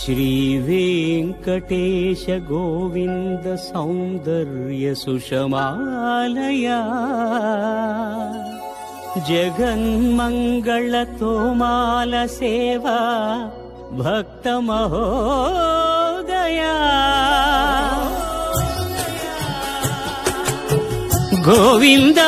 श्रीवेङ्कटेश गोविन्द सौन्दर्य सुषमालया जगन्मङ्गल तोमाल सेवा भक्त महोदया गोविन्द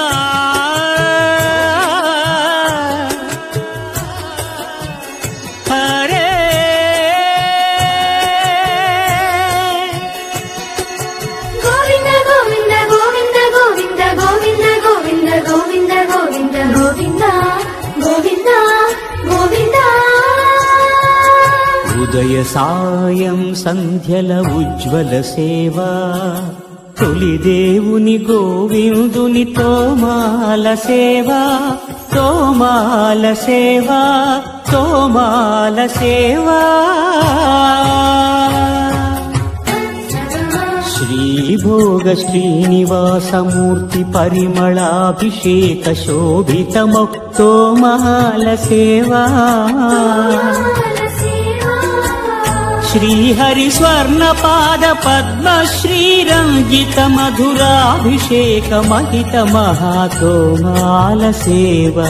ఉదయ సాయం సంధ్యల ఉజ్వల సేవా తొలి దేవుని గోవిందుని తోమాల సేవా తోమాల సేవా తోమాల సేవా శ్రీభోగ శ్రీనివాసమూర్తి పరిమళాభిషేక శోభితమౌ తోమాల సేవా श्रीहरि स्वर्ण पाद पद्म श्रीरंजित मधुराभिषेक महित महातोमाल सेवा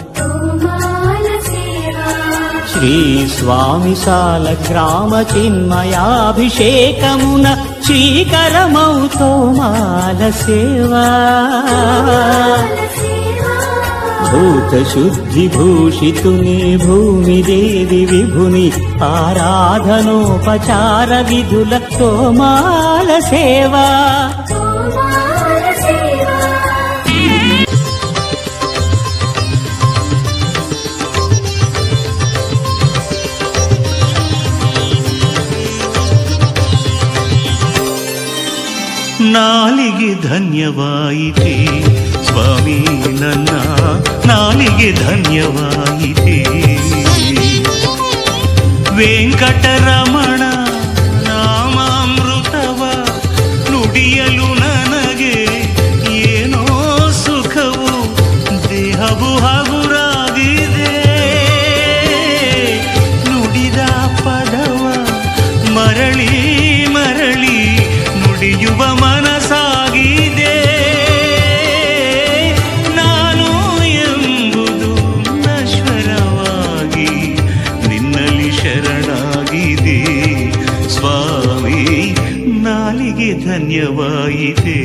श्री स्वामी साल ग्राम चिन्मयाभिषेकमुन श्रीकरमौ तोमाल सेवा भूत शुद्धि भूषितुनि भूमि देवी विभुनि आराधनोपचार विधुल तोमाल सेवा ನಾಲಿಗೆ ಧನ್ಯವಾಯಿತೆ ಸ್ವಾಮಿ ನನ್ನ ನಾಲಿಗೆ ಧನ್ಯವಾಯಿತೆ ವೆಂಕಟರಮಣ ನಾಮಾಮೃತವ ನುಡಿಯಲು ನನಗೆ ಏನೋ ಸುಖವು ದೇಹವು ಹಗುರಾಗಿದೆ ನುಡಿದ ಪದವ ಮರಳಿ ಮರಳಿ ನುಡಿಯುವ ಮನಸ್ಸಾಗಿದೆ ನಾನು ಎಂಬುದು ನಶ್ವರವಾಗಿ ನಿನ್ನಲ್ಲಿ ಶರಣಾಗಿದೆ ಸ್ವಾಮಿ ನಾಲಿಗೆ ಧನ್ಯವಾಯಿತೆ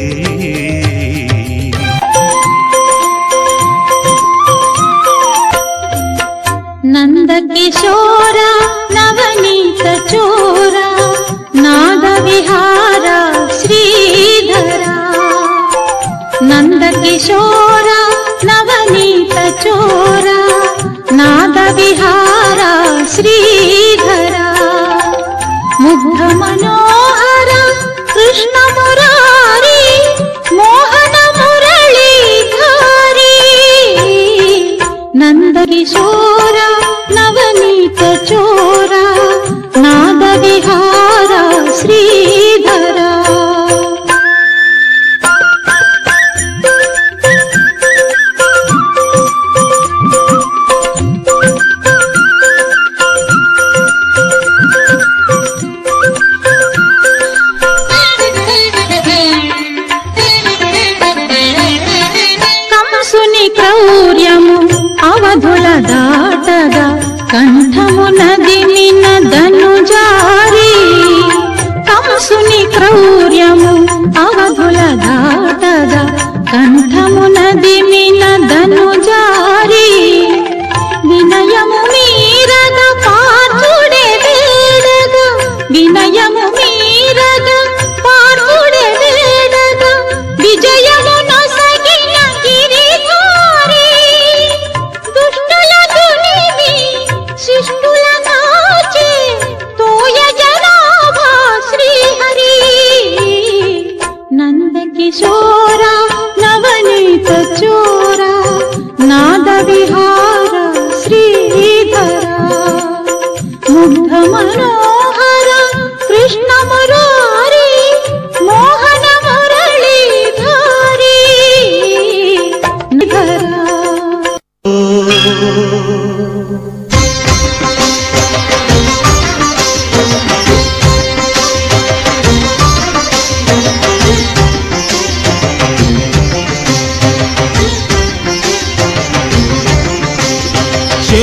ನಂದ ಕಿಶೋರ ನವನೀತ ಚೋರ ನಾದ ವಿಹಾರ ಶ್ರೀಧರ ನಂದ ಕಿಶೋರ ನವನೀತ ಚೋರ ನಾದ ವಿಹಾರ ಶ್ರೀಧರ ಮುಗ್ಧ ಮನೋಹರ ಕೃಷ್ಣ ಮುರಾರಿ ಮೋಹನ ಮುರಳೀಧಾರಿ ನಂದ ಕಿಶೋರ ನವನೀತ ಚೋರ ನಾದ ವಿಹಾರ ಶ್ರೀಧರ కంసుని క్రౌర్యము అవధుల దాటగా కంఠము నది నిన ధనుజారి కంసుని క్రౌర్యము అవధుల దాటగా కంఠము నది నిన ధనుజారి వినయము మీరగ పార్థుడే వేడగ వినయము మీరగ పార్థుడే వేడగ విజయము నొసగిన గిరిధారి దుష్టుల దునివి శిష్టుల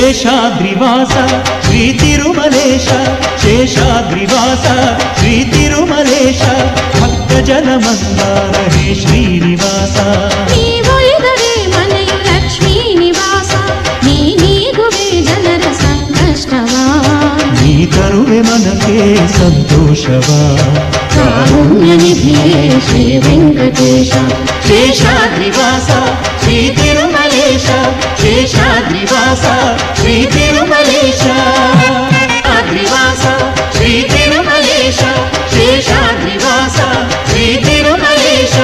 ಶೇಷಾದ್ರಿವಾಸ ಶ್ರೀ ತಿರುಮಲೇಶ, ಶೇಷಾದ್ರಿವಾಸ ಶ್ರೀ ತಿರುಮಲೇಶ, ಭಕ್ತ ಜನ ಮಂದಾರ ಹೇ ಶ್ರೀನಿವಾಸ. ನೀವೊಲಿದರೆ ಮನೆಯು ಲಕ್ಷ್ಮೀ ನಿವಾಸ, ನೀಗುವೆ ಜನರ ಸಂಕಷ್ಟವಾ, ನೀ ತರುವೆ ಮನಕ್ಕೆ ಸಂತೋಷವಾ. ಕಾರುಣ್ಯ ನಿಧಿಯೇ ಶ್ರೀ ವೆಂಕಟೇಶ, ಶೇಷಾದ್ರಿವಾಸ ಶ್ರೀ ತಿರುಮಲೇಶ, ಶೇಷಾದ್ರಿವಾಸ ಶ್ರೀ ತಿರುಮಲೇಶ, ಆದ್ರಿವಾಸ ಶ್ರೀ ತಿರುಮಲೇಶ, ಶೇಷಾದ್ರಿವಾಸ ಶ್ರೀ ತಿರುಮಲೇಶ.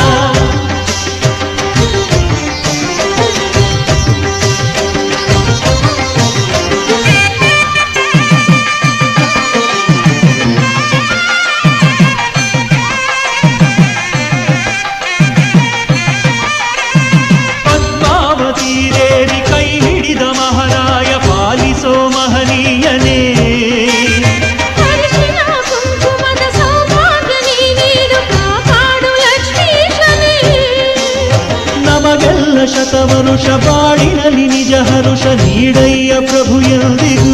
ಶತವರುಷ ಬಾಳಿನಲ್ಲಿ ನಿಜ ಹರುಷ ನೀಡಯ್ಯ ಪ್ರಭು ಎಂದಿಗೂ.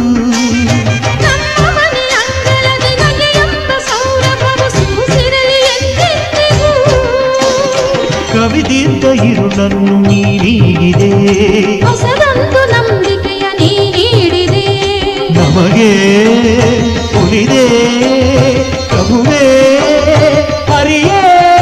ಕವಿದಿದ್ದ ಇರುಳನ್ನು ನೀಡಿದೆ, ಹೊಸದೊಂದು ನಂಬಿಕೆಯ ನೀಡಿದೆ, ನಮಗೆ ಉಳಿದೆ ಪ್ರಭುವೇ ಹರಿಯೇ.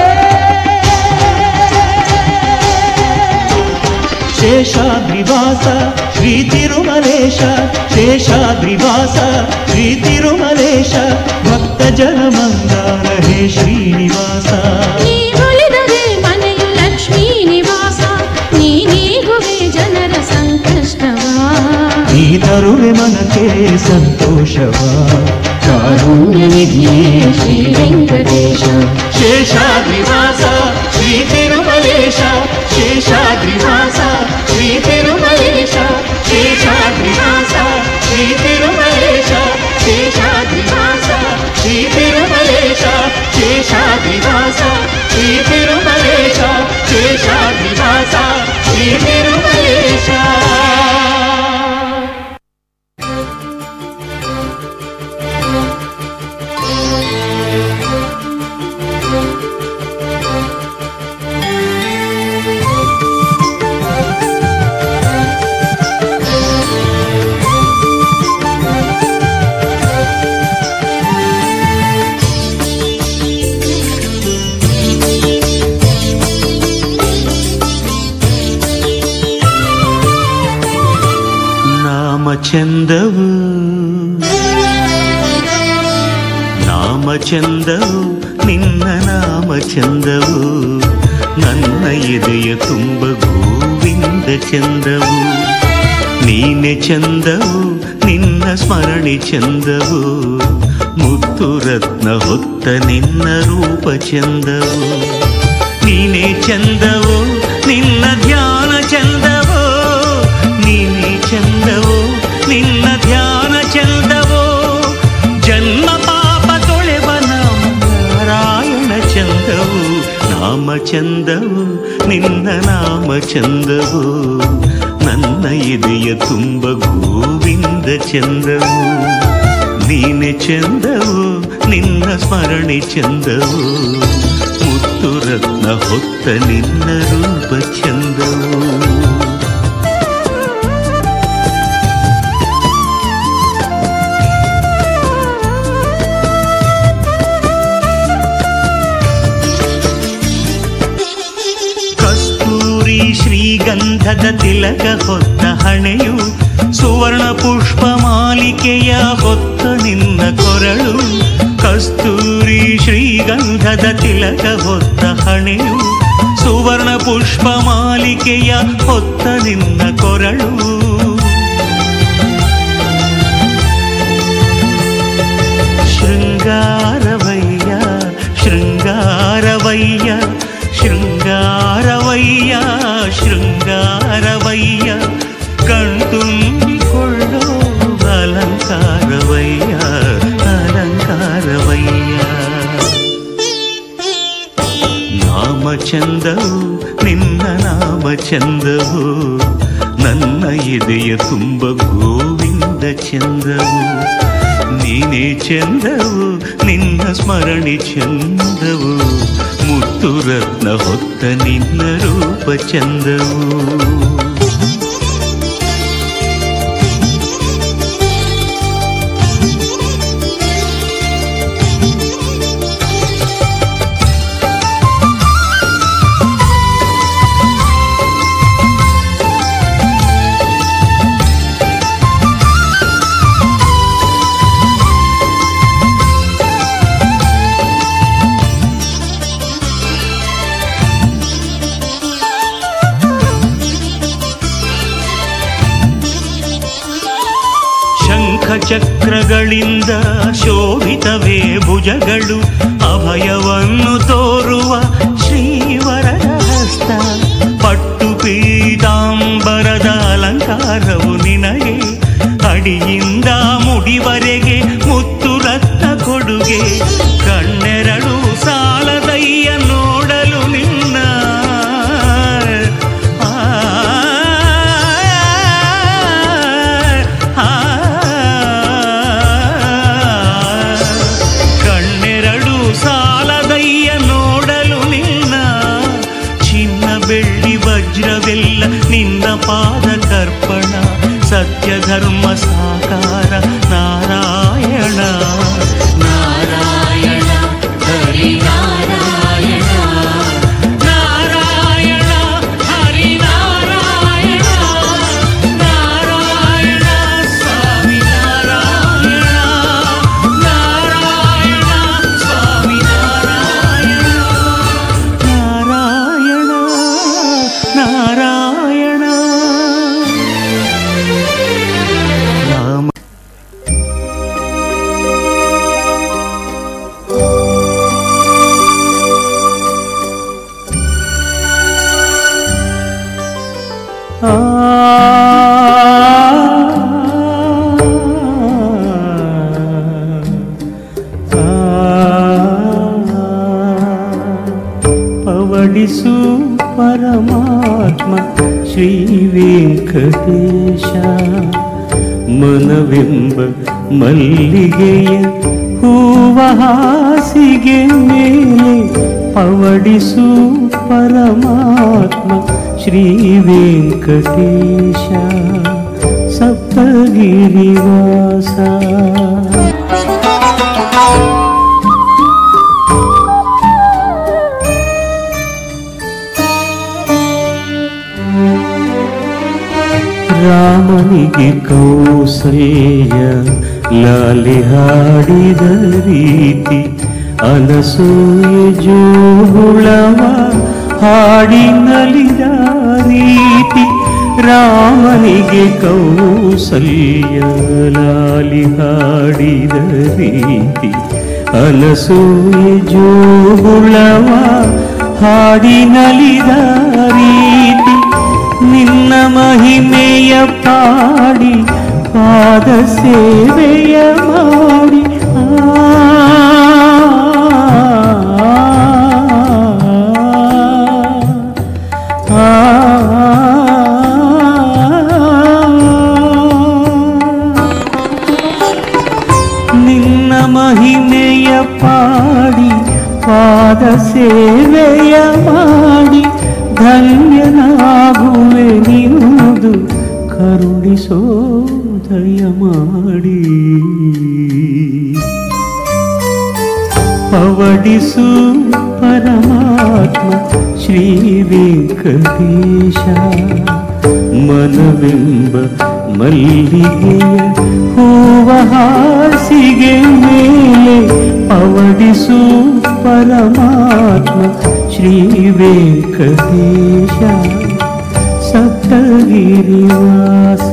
ಶೇಷಾದ್ರಿವಾಸ ಶ್ರೀ ತಿರುಮಲೇಶ, ಶೇಷಾದ್ರಿವಾಸ ಶ್ರೀ ತಿರುಮಲೇಶ, ಭಕ್ತ ಜನ ಮಂದಾರ ಹೇ ಶ್ರೀನಿವಾಸ. ನೀವೊಲಿದರೆ ಮನೆಯು ಲಕ್ಷ್ಮೀ ನಿವಾಸ, ನೀಗುವೆ ಜನರ ಸಂಕಷ್ಟವಾ, ನೀ ತರುವೆ ಮನಕ್ಕೆ ಸಂತೋಷವಾ. ಕಾರುಣ್ಯ ನಿಧಿಯೇ ಶ್ರೀ ವೆಂಕಟೇಶ, ಶೇಷಾದ್ರಿವಾಸ ಶ್ರೀ ತಿರುಮಲೇಶ, ಶೇಷಾದ್ರಿವಾಸ ಶ್ರೀ ತಿರುಮಲೇಶ, ಶೇಷಾದ್ರಿವಾಸ ಶ್ರೀ ತಿರುಮಲೇಶ, ಶೇಷಾದ್ರಿವಾಸ ಶ್ರೀ ತಿರುಮಲೇಶ, ಶೇಷಾದ್ರಿವಾಸ ಶ್ರೀ ತಿರುಮಲೇಶ, ಶೇಷಾದ್ರಿವಾಸ ಶ್ರೀ ತಿರುಮಲೇಶ. ನಾಮಚಂದವು ನಾಮಚಂದವು ನಿನ್ನ ನಾಮಚಂದವು, ನನ್ನ ಎದೆಯ ತುಂಬ ಗೋವಿಂದ ಚಂದವು. ನೀನೆ ಚಂದವು ನಿನ್ನ ಸ್ಮರಣೆ ಚಂದವು, ಮುತ್ತು ರತ್ನ ಹೊತ್ತ ನಿನ್ನ ರೂಪ ಚಂದವು. ನೀನೆ ಚಂದವು ನಿನ್ನ ಧ್ಯಾನ ಚಂದವು, ನೀನೆ ಚಂದವು ನಿನ್ನ ಧ್ಯಾನ ಚಂದವು. ಜನ್ಮ ಪಾಪ ತೊಳೆವ ನಾರಾಯಣ ಚಂದವು, ನಾಮ ಚಂದವು ನಿನ್ನ ನಾಮ ಚಂದವು, ನನ್ನ ಎದೆಯ ತುಂಬ ಗೋವಿಂದ ಚಂದವು. ನೀನೆ ಚಂದವು ನಿನ್ನ ಸ್ಮರಣೆ ಚಂದವು, ಮುತ್ತು ರತ್ನ ಹೊತ್ತ ನಿನ್ನ ರೂಪ ಚಂದವು. ಶ್ರೀಗಂಧದ ತಿಲಕ ಹೊತ್ತ ಹಣೆಯು, ಸುವರ್ಣ ಪುಷ್ಪ ಮಾಲಿಕೆಯ ಹೊತ್ತ ನಿನ್ನ ಕೊರಳು. ಕಸ್ತೂರಿ ಶ್ರೀಗಂಧದ ತಿಲಕ ಹೊತ್ತ ಹಣೆಯು, ಸುವರ್ಣ ಪುಷ್ಪ ಮಾಲಿಕೆಯ ಹೊತ್ತ ನಿನ್ನ ಕೊರಳು. ಶೃಂಗಾರವಯ್ಯ ಶೃಂಗಾರವಯ್ಯ ಶೃಂಗಾರವಯ್ಯ ಶೃಂಗಾರವಯ್ಯ, ಕಣ್ತುಂಬಿಕೊಳ್ಳೋ ಅಲಂಕಾರವಯ್ಯ ಅಲಂಕಾರವಯ್ಯ. ನಾಮ ಚಂದವು ನಿನ್ನ ನಾಮ ಚಂದವು, ಚಂದವು, ನನ್ನ ಎದೆಯ ತುಂಬ ಗೋವಿಂದ ಚಂದವು. ನೀನೇ ಚಂದವು, ನಿನ್ನ ಸ್ಮರಣೆ ಚಂದವು, ಮುತ್ತು ರತ್ನ ಹೊತ್ತ ನಿನ್ನ ರೂಪ ಚಂದವು. ಚಕ್ರಗಳಿಂದ ಶೋಭಿತವೇ ಭುಜಗಳು, ಅಭಯವನ್ನು ತೋರುವ ಶ್ರೀವರದ ಹಸ್ತ. ಪಟ್ಟು ಪೀತಾಂಬರದ ಅಲಂಕಾರವು ನಿನಗೆ, ಅಡಿಯಿಂದ ಮುಡಿವರೆಗೆ ಮುತ್ತು ರತ್ನ ಕೊಡುಗೆ. ಕಣ್ಣೆರಡು ಸಾಲದಯ್ಯ ನೋಡಲು ನಿನ್ನ, ವಜ್ರವೆಲ್ಲ ನಿನ್ನ ಪಾದ ಕರ್ಪಣ. ಸತ್ಯ ಧರ್ಮ ಸಾಕಾರ ನಾರಾಯಣ ನಾರಾಯಣ ಹರಿ ನಾರಾಯಣ ನಾರಾಯಣ ಹರಿ ನಾರಾಯಣ ನಾರಾಯಣ ಸ್ವಾಮಿ ನಾರಾಯಣ ನಾರಾಯಣ ಸ್ವಾಮಿ ನಾರಾಯಣ ನಾರಾಯಣ ನಾರಾಯಣ ರಾಮ. ಪವಡಿಸು ಪರಮಾತ್ಮ ಶ್ರೀ ವೆಂಕಟೇಶ, ಮನವೆಂಬ ಮಲ್ಲಿಗೆಯ ಹೂವ ಹಾಸಿಗೆ ಮೇಲೆ ಪವಡಿಸು ಪರಮಾತ್ಮ ಶ್ರೀ ವೆಂಕಟೇಶ, ಸಪ್ತಗಿರಿವಾಸ. ರಾಮನಿಗೆ ಕೌಸಲ್ಯ ಲಾಲಿ ಹಾಡಿದ ರೀತಿ, ಅನಸೂಯ ಜೋಗುಳವ ಹಾಡಿ ನಲಿದ ರೀತಿ. ರಾಮನಿಗೆ ಕೌಸಲ್ಯ ಲಾಲಿ ಹಾಡಿದ ರೀತಿ, ಅನಸೂಯ ಜೋಗುಳವ ಹಾಡಿ ನಲಿದ ರೀತಿ. ನಿನ್ನ ಮಹಿಮೆಯ ಪಾಡಿ ಪಾದ ಸೇವೆಯ ಮಾಡಿ, ನಿನ್ನ ಮಹಿಮೆಯ ಪಾಡಿ ಪಾದ ಸೇವೆಯ ಮಾಡಿ, ಧನ್ಯನಾಗುವೆ ನಿವುದು ಕರುಣಿಸೋ ದಯ ಮಾಡಿ. ಪವಡಿಸು ಪರಮಾತ್ಮ ಶ್ರೀ ವೆಂಕಟೇಶ, ಮನವೆಂಬ ಮಲ್ಲಿಗೆಯ ಹೂವ ಹಾಸಿಗೆ ಮೇಲೆ ಪವಡಿಸು ಪರಮಾತ್ಮ ಶ್ರೀ ವೆಂಕಟೇಶ, ಸಪ್ತಗಿರಿವಾಸ.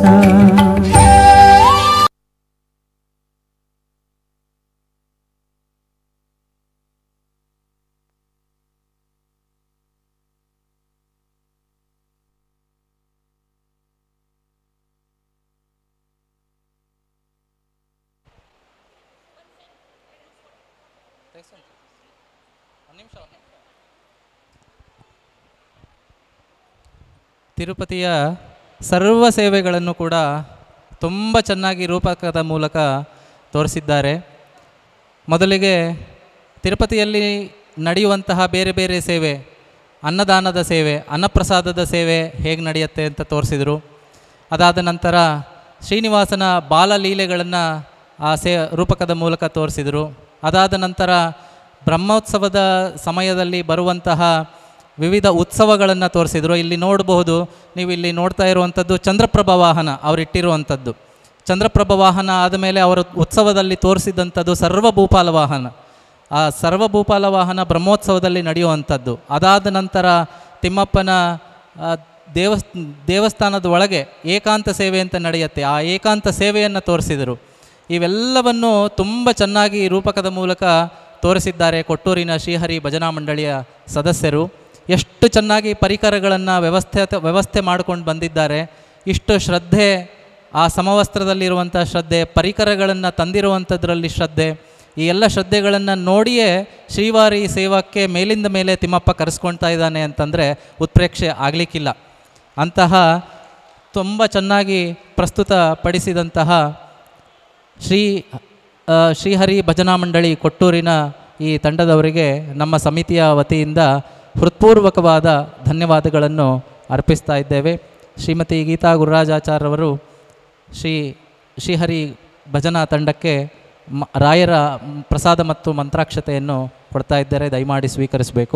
ತಿರುಪತಿಯ ಸರ್ವ ಸೇವೆಗಳನ್ನು ಕೂಡ ತುಂಬ ಚೆನ್ನಾಗಿ ರೂಪಕದ ಮೂಲಕ ತೋರಿಸಿದ್ದಾರೆ. ಮೊದಲಿಗೆ ತಿರುಪತಿಯಲ್ಲಿ ನಡೆಯುವಂತಹ ಬೇರೆ ಬೇರೆ ಸೇವೆ, ಅನ್ನದಾನದ ಸೇವೆ, ಅನ್ನಪ್ರಸಾದದ ಸೇವೆ ಹೇಗೆ ನಡೆಯುತ್ತೆ ಅಂತ ತೋರಿಸಿದರು. ಅದಾದ ನಂತರ ಶ್ರೀನಿವಾಸನ ಬಾಲಲೀಲೆಗಳನ್ನು ಆ ರೂಪಕದ ಮೂಲಕ ತೋರಿಸಿದರು. ಅದಾದ ನಂತರ ಬ್ರಹ್ಮೋತ್ಸವದ ಸಮಯದಲ್ಲಿ ಬರುವಂತಹ ವಿವಿಧ ಉತ್ಸವಗಳನ್ನು ತೋರಿಸಿದರು. ಇಲ್ಲಿ ನೋಡಬಹುದು, ನೀವು ಇಲ್ಲಿ ನೋಡ್ತಾ ಇರುವಂಥದ್ದು ಚಂದ್ರಪ್ರಭ ವಾಹನ ಅವರಿಟ್ಟಿರುವಂಥದ್ದು. ಚಂದ್ರಪ್ರಭ ವಾಹನ ಆದಮೇಲೆ ಅವರ ಉತ್ಸವದಲ್ಲಿ ತೋರಿಸಿದಂಥದ್ದು ಸರ್ವಭೂಪಾಲ ವಾಹನ. ಆ ಸರ್ವಭೂಪಾಲ ವಾಹನ ಬ್ರಹ್ಮೋತ್ಸವದಲ್ಲಿ ನಡೆಯುವಂಥದ್ದು. ಅದಾದ ನಂತರ ತಿಮ್ಮಪ್ಪನ ದೇವಸ್ಥಾನದ ಒಳಗೆ ಏಕಾಂತ ಸೇವೆ ಅಂತ ನಡೆಯುತ್ತೆ. ಆ ಏಕಾಂತ ಸೇವೆಯನ್ನು ತೋರಿಸಿದರು. ಇವೆಲ್ಲವನ್ನು ತುಂಬ ಚೆನ್ನಾಗಿ ರೂಪಕದ ಮೂಲಕ ತೋರಿಸಿದ್ದಾರೆ ಕೊಟ್ಟೂರಿನ ಶ್ರೀಹರಿ ಭಜನಾ ಮಂಡಳಿಯ ಸದಸ್ಯರು. ಎಷ್ಟು ಚೆನ್ನಾಗಿ ಪರಿಕರಗಳನ್ನು ವ್ಯವಸ್ಥೆ ಮಾಡ್ಕೊಂಡು ಬಂದಿದ್ದಾರೆ. ಇಷ್ಟು ಶ್ರದ್ಧೆ, ಆ ಸಮವಸ್ತ್ರದಲ್ಲಿರುವಂಥ ಶ್ರದ್ಧೆ, ಪರಿಕರಗಳನ್ನು ತಂದಿರುವಂಥದ್ರಲ್ಲಿ ಶ್ರದ್ಧೆ, ಈ ಎಲ್ಲ ಶ್ರದ್ಧೆಗಳನ್ನು ನೋಡಿಯೇ ಶ್ರೀವಾರಿ ಸೇವಕ್ಕೆ ಮೇಲಿಂದ ಮೇಲೆ ತಿಮ್ಮಪ್ಪ ಕರೆಸ್ಕೊಳ್ತಾ ಇದ್ದಾನೆ ಅಂತಂದರೆ ಉತ್ಪ್ರೇಕ್ಷೆ ಆಗಲಿಕ್ಕಿಲ್ಲ. ಅಂತಹ ತುಂಬ ಚೆನ್ನಾಗಿ ಪ್ರಸ್ತುತಪಡಿಸಿದಂತಹ ಶ್ರೀಹರಿ ಭಜನಾ ಮಂಡಳಿ ಕೊಟ್ಟೂರಿನ ಈ ತಂಡದವರಿಗೆ ನಮ್ಮ ಸಮಿತಿಯ ವತಿಯಿಂದ ಹೃತ್ಪೂರ್ವಕವಾದ ಧನ್ಯವಾದಗಳನ್ನು ಅರ್ಪಿಸ್ತಾ ಇದ್ದೇವೆ. ಶ್ರೀಮತಿ ಗೀತಾ ಗುರುರಾಜಾಚಾರ್ಯವರು ಶ್ರೀಹರಿ ಭಜನಾ ತಂಡಕ್ಕೆ ರಾಯರ ಪ್ರಸಾದ ಮತ್ತು ಮಂತ್ರಾಕ್ಷತೆಯನ್ನು ಕೊಡ್ತಾ ಇದ್ದಾರೆ. ದಯಮಾಡಿ ಸ್ವೀಕರಿಸಬೇಕು.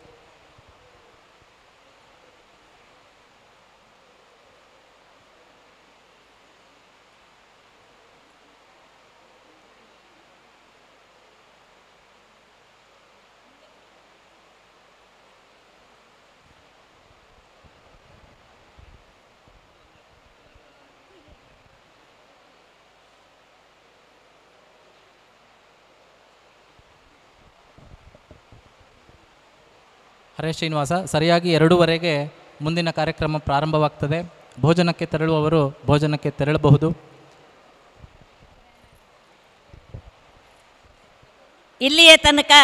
ಹರೇ ಶ್ರೀನಿವಾಸ. ಸರಿಯಾಗಿ 2:15ಕ್ಕೆ ಮುಂದಿನ ಕಾರ್ಯಕ್ರಮ ಪ್ರಾರಂಭವಾಗ್ತದೆ. ಭೋಜನಕ್ಕೆ ತೆರಳುವವರು ಭೋಜನಕ್ಕೆ ತೆರಳಬಹುದು. ಇಲ್ಲಿಯ ತನಕ